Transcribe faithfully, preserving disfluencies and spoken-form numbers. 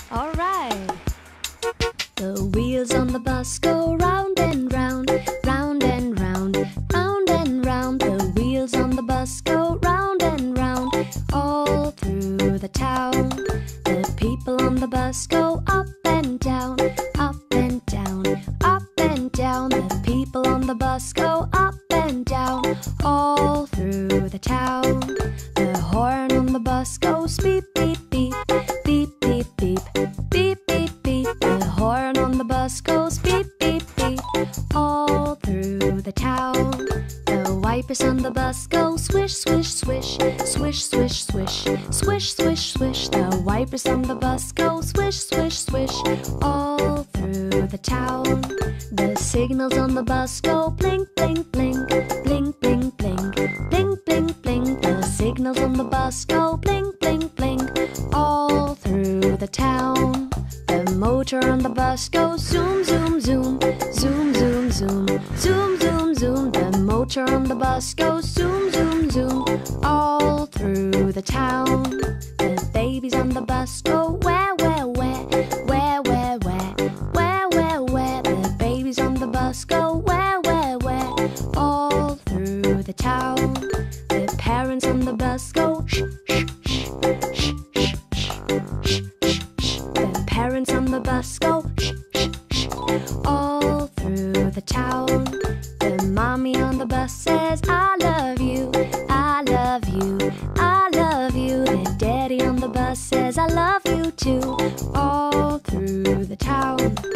All right. The wheels on the bus go round and round, round and round, round and round. The wheels on the bus go round and round, all through the town. The people on the bus go up and down, up and down, up and down. The people on the bus go up and down, all through the town. The horn on the bus goes beep, beep, beep, beep, beep, beep, beep, beep, beep. The horn on the bus goes beep, beep, beep, all through the town. The wipers on the bus go swish, swish, swish, swish, swish, swish, swish, swish, swish. The wipers on the bus go swish, swish, swish, all through the town. The signals on the bus go blink, blink, blink, blink, blink, blink, blink, blink, blink. The signals on the bus go blink, blink, blink, all through the town. The motor on the bus goes zoom, zoom, zoom, zoom, zoom, zoom, zoom, zoom, zoom. The motor on the bus goes zoom, zoom, zoom, all through the town. The babies on the bus go where, where, where, where, where, where, where, where, where. The babies on the bus go where, where, where, all through the town. The parents on the bus go shh, shh, shh, shh, shh, shh, shh, shh. The parents on the bus go shh, shh, shh, all through the town. The mommy on the bus says, I love you, I love you, I love you. The daddy on the bus says, I love you too, all through the town.